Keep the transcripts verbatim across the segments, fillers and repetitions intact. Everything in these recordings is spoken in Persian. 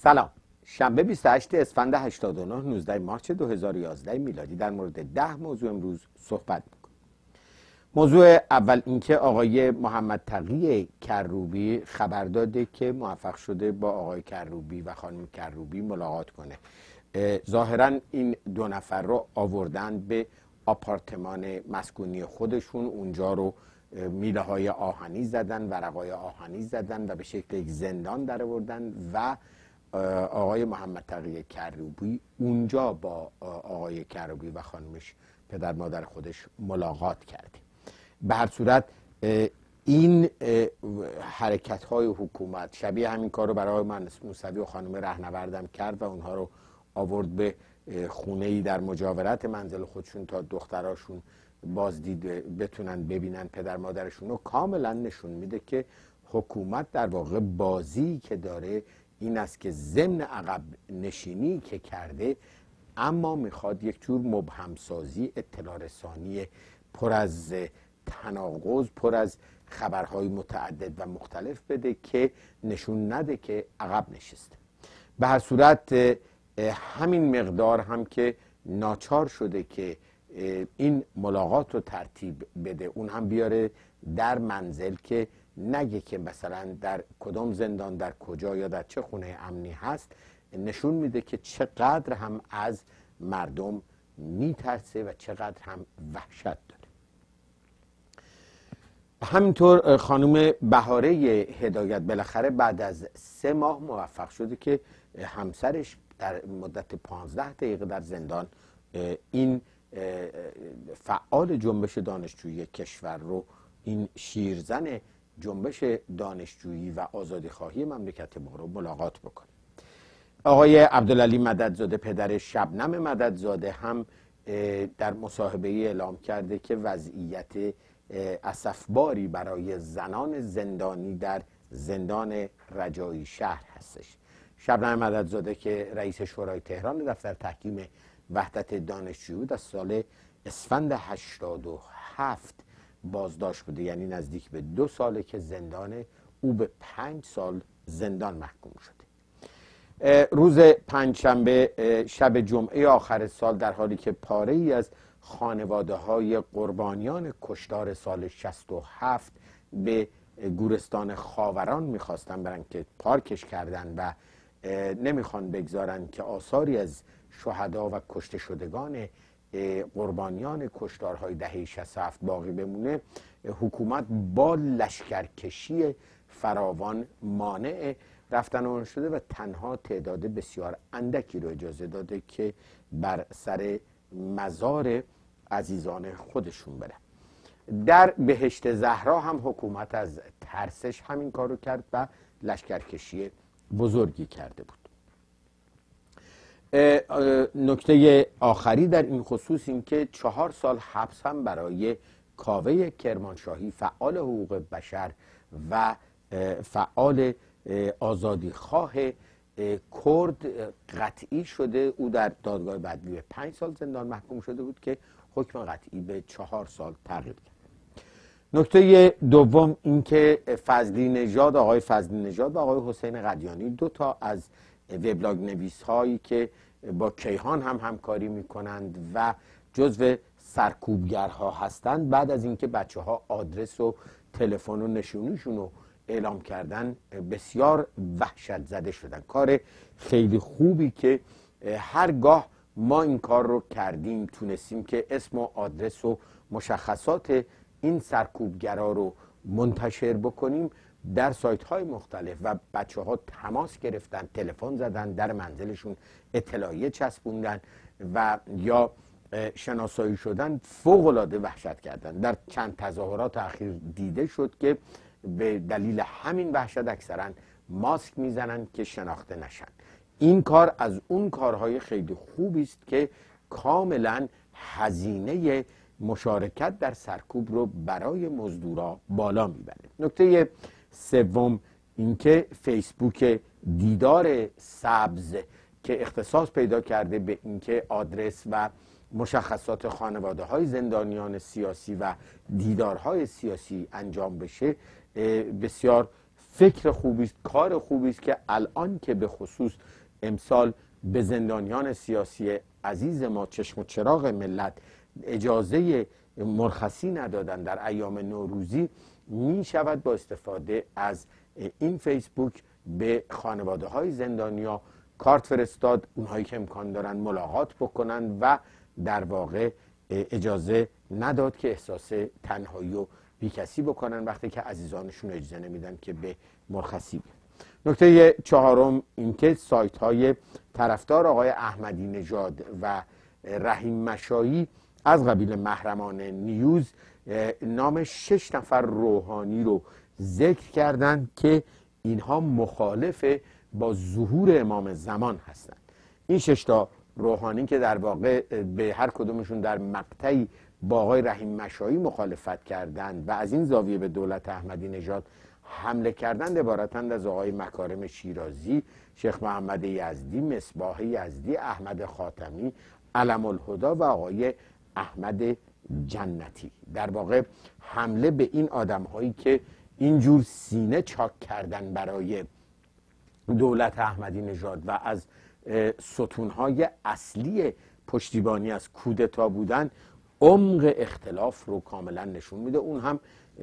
سلام. شنبه بیست و هشتم اسفند هشتاد و نه نوزده مارس دو هزار و یازده میلادی در مورد ده موضوع امروز صحبت میکنم. موضوع اول اینکه آقای محمد تقی کروبی خبر داده که موفق شده با آقای کروبی و خانم کروبی ملاقات کنه. ظاهرا این دو نفر رو آوردن به آپارتمان مسکونی خودشون، اونجا رو میله های آهنی زدن، ورقای آهنی زدن و به شکل یک زندان در آوردن و آقای محمد تقی کروبی اونجا با آقای کروبی و خانمش پدر مادر خودش ملاقات کرده. به هر صورت این حرکت های حکومت شبیه همین کار رو برای من موسوی و خانم رهنوردم کرد و اونها رو آورد به خونه‌ای در مجاورت منزل خودشون تا دختراشون بازدید بتونن ببینن پدر مادرشون رو. کاملا نشون میده که حکومت در واقع بازی که داره این است که ضمن عقب نشینی که کرده، اما میخواد یک جور مبهم سازی، اطلاع رسانی پر از تناقض، پر از خبرهای متعدد و مختلف بده که نشون نده که عقب نشسته. به هر صورت همین مقدار هم که ناچار شده که این ملاقات رو ترتیب بده، اون هم بیاره در منزل که نگه که مثلا در کدام زندان در کجا یا در چه خونه امنی هست، نشون میده که چقدر هم از مردم میترسه و چقدر هم وحشت داره. همینطور خانم بهاره هدایت بالاخره بعد از سه ماه موفق شده که همسرش در مدت پانزده دقیقه در زندان این فعال جنبش دانشجویی کشور رو، این شیرزن جنبش دانشجویی و آزادی خواهی مملکت ما رو ملاقات بکنه. آقای عبدالعلی مددزاده پدر شبنم مددزاده هم در مصاحبه اعلام کرده که وضعیت اسفباری برای زنان زندانی در زندان رجایی شهر هستش. شبنم مددزاده که رئیس شورای تهران دفتر تحکیم وحدت دانشجو بود، از سال اسفند هشتاد و هفت بازداشت بوده، یعنی نزدیک به دو ساله که زندان او به پنج سال زندان محکوم شده. روز پنجشنبه شب جمعه آخر سال، در حالی که پاره ای از خانواده های قربانیان کشتار سال شصت و هفت به گورستان خاوران میخواستن برن که پارکش کردن و نمیخوان بگذارن که آثاری از شهدا و کشته شدگان قربانیان کشتارهای دهه شصت و هفت باقی بمونه، حکومت با لشکرکشی فراوان مانع رفتن آن شده و تنها تعداد بسیار اندکی رو اجازه داده که بر سر مزار عزیزان خودشون بره. در بهشت زهرا هم حکومت از ترسش همین کارو کرد و لشکرکشی بزرگی کرده بود. نکته آخری در این خصوص این که چهار سال حبس هم برای کاوه کرمانشاهی، فعال حقوق بشر و فعال آزادیخواه کرد قطعی شده. او در دادگاه بدوی به پنج سال زندان محکوم شده بود که حکم قطعی به چهار سال تغییر کرد. نکته دوم این که فضلی نژاد، آقای فضلی نژاد و آقای حسین قدیانی، دو تا از وبلاگ نویس هایی که با کیهان هم همکاری میکنند و جزو سرکوبگرها هستند، بعد از اینکه بچه ها آدرس و تلفن و نشونیشون رو اعلام کردن بسیار وحشت زده شدن. کار خیلی خوبی که هرگاه ما این کار رو کردیم، تونستیم که اسم و آدرس و مشخصات این سرکوبگرا رو منتشر بکنیم در سایت های مختلف و بچه ها تماس گرفتن، تلفن زدن، در منزلشون اطلاعیه چسبوندن و یا شناسایی شدن، فوق العاده وحشت کردن. در چند تظاهرات اخیر دیده شد که به دلیل همین وحشت اکثرا ماسک میزنن که شناخته نشن. این کار از اون کارهای خیلی خوبی است که کاملا هزینه مشارکت در سرکوب رو برای مزدورا بالا میبره. نکته سوم اینکه فیسبوک دیدار سبز که اختصاص پیدا کرده به اینکه آدرس و مشخصات خانواده های زندانیان سیاسی و دیدارهای سیاسی انجام بشه، بسیار فکر خوبی است، کار خوبی است که الان که به خصوص امسال به زندانیان سیاسی عزیز ما چشم و چراغ ملت اجازه مرخصی ندادن در ایام نوروزی، می شود با استفاده از این فیسبوک به خانواده های زندانیا کارت فرستاد، اونهایی که امکان دارن ملاقات بکنن و در واقع اجازه نداد که احساس تنهایی و بیکسی بکنن وقتی که عزیزانشون اجازه نمیدن که به مرخصی بیان. نکته چهارم اینکه سایت های طرفدار آقای احمدی نژاد و رحیم مشایی از قبیل محرمان نیوز نام شش نفر روحانی رو ذکر کردند که اینها مخالف با ظهور امام زمان هستند. این شش تا روحانی که در واقع به هر کدومشون در مقطعی با آقای رحیم مشایی مخالفت کردند و از این زاویه به دولت احمدی نژاد حمله کردند عبارتند از آقای مکارم شیرازی، شیخ محمد یزدی، مصباح یزدی، احمد خاتمی، علم الهدا و آقای احمد جنتی. در واقع حمله به این آدم هایی که اینجور سینه چاک کردن برای دولت احمدی نژاد و از ستونهای اصلی پشتیبانی از کودتا بودن، عمق اختلاف رو کاملا نشون میده. اون هم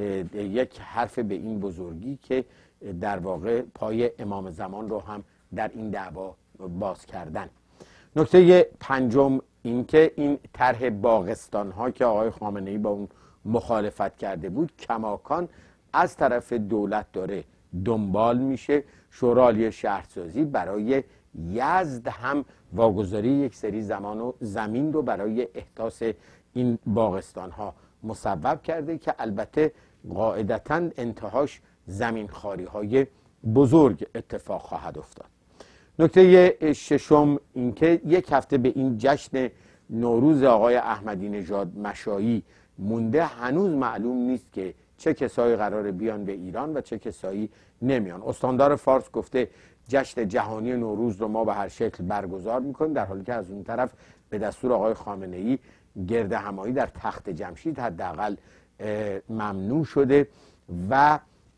یک حرف به این بزرگی که در واقع پای امام زمان رو هم در این دعوا باز کردن. نکته پنجم این که این طرح باغستان ها که آقای خامنه‌ای با اون مخالفت کرده بود کماکان از طرف دولت داره دنبال میشه. شورای عالی شهرسازی برای یزد هم واگذاری یک سری زمان و زمین رو برای احداث این باغستان ها مصوب کرده که البته قاعدتاً انتهاش زمین خاری های بزرگ اتفاق خواهد افتاد. نکته ششم اینکه یک هفته به این جشن نوروز آقای احمدی نژاد مشایی مونده، هنوز معلوم نیست که چه کسایی قرار بیان به ایران و چه کسایی نمیان. استاندار فارس گفته جشن جهانی نوروز رو ما به هر شکل برگزار میکنیم، در حالی که از اون طرف به دستور آقای خامنه‌ای گرد همایی در تخت جمشید حداقل ممنوع شده و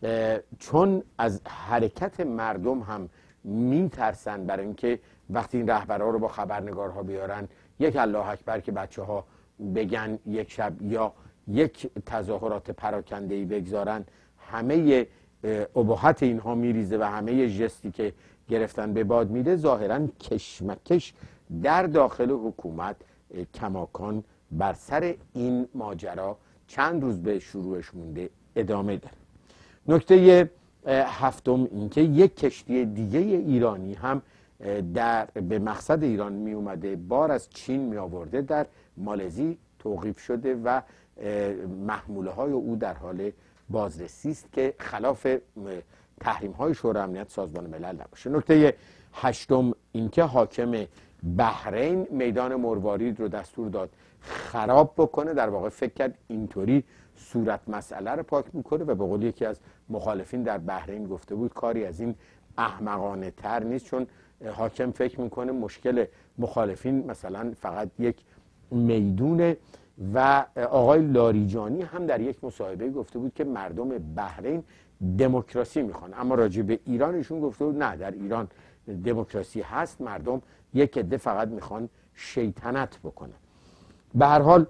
چون از حرکت مردم هم میترسن برای اینکه وقتی این رهبرها رو با خبرنگارها بیارن یک الله اکبر که بچه ها بگن یک شب یا یک تظاهرات پراکنده‌ای بگذارن، همه ابهت اینها میریزه و همه ژستی که گرفتن به باد میده. ظاهرا کشمکش در داخل حکومت کماکان بر سر این ماجرا چند روز به شروعش مونده ادامه داره. نکته هفتم اینکه یک کشتی دیگه ایرانی هم در به مقصد ایران می اومده، بار از چین می آورده، در مالزی توقیف شده و محموله های او در حال بازرسی است که خلاف تحریم های شورای امنیت سازمان ملل نباشه. نکته هشتم اینکه حاکم بحرین میدان مروارید رو دستور داد خراب بکنه. در واقع فکر کرد اینطوری صورت مسئله رو پاک میکنه و به قول یکی از مخالفین در بحرین گفته بود کاری از این احمقانه تر نیست، چون حاکم فکر میکنه مشکل مخالفین مثلا فقط یک میدونه. و آقای لاریجانی هم در یک مصاحبه گفته بود که مردم بحرین دموکراسی میخوان، اما راجع به ایرانشون گفته بود نه، در ایران دموکراسی هست، مردم یک عده فقط میخوان شیطنت بکنن. به هر حال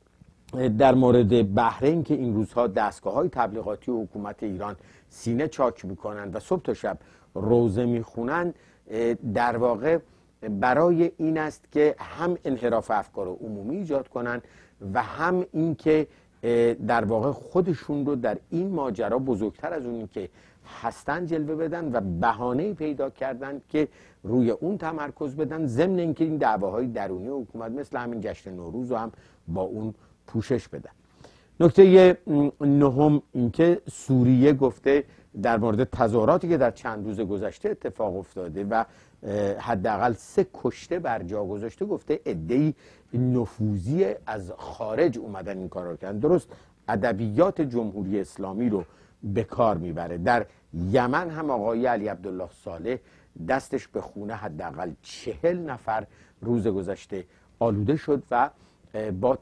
در مورد بحرین که این روزها دستگاه های تبلیغاتی و حکومت ایران سینه چاک میکنن و صبح تا شب روزه میخونن، در واقع برای این است که هم انحراف افکار عمومی ایجاد کنن و هم این که در واقع خودشون رو در این ماجرا بزرگتر از اونی که هستن جلوه بدن و بهانه‌ای پیدا کردن که روی اون تمرکز بدن، ضمن اینکه این دعواهای درونی حکومت مثل همین جشن نوروز رو هم با اون پوشش بدن. نکته نهم اینکه سوریه گفته در مورد تظاهراتی که در چند روز گذشته اتفاق افتاده و حداقل سه کشته بر جا گذاشته، گفته عده‌ای نفوذی از خارج اومدن این کارا کردن. درست ادبیات جمهوری اسلامی رو به کار میبره. در یمن هم آقای علی عبدالله صالح دستش به خونه حداقل چهل نفر روز گذشته آلوده شد و با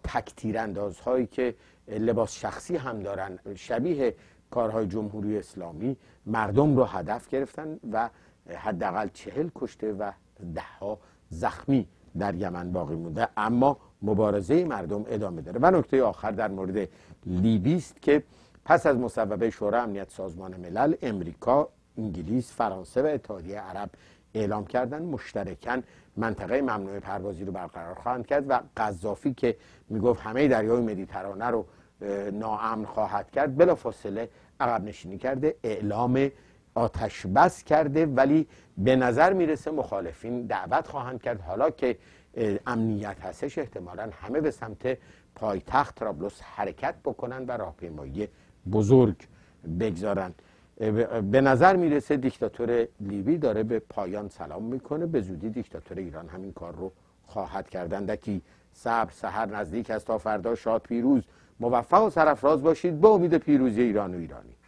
تکتیراندازهایی که لباس شخصی هم دارن شبیه کارهای جمهوری اسلامی مردم رو هدف گرفتن و حداقل چهل کشته و ده ها زخمی در یمن باقی مونده، اما مبارزه مردم ادامه داره. و نکته آخر در مورد لیبی است که پس از مصوبه شورای امنیت سازمان ملل، امریکا، انگلیس، فرانسه و اتحادیه عرب اعلام کردن مشترکاً منطقه ممنوع پروازی رو برقرار خواهند کرد و قذافی که میگفت همه دریای مدیترانه رو ناامن خواهد کرد، بلافاصله عقب نشینی کرده، اعلام آتش بس کرده، ولی به نظر میرسه مخالفین دعوت خواهند کرد حالا که امنیت هستش احتمالاً همه به سمت پایتخت طرابلس حرکت بکنن و راهپیمایی بزرگ بگذارن. به نظر میرسه دیکتاتور لیبی داره به پایان سلام میکنه، به زودی دیکتاتور ایران همین کار رو خواهد کردن. کی صبر سحر نزدیک است، تا فردا شاد پیروز، موفق و سرفراز باشید به امید پیروزی ایران و ایرانی.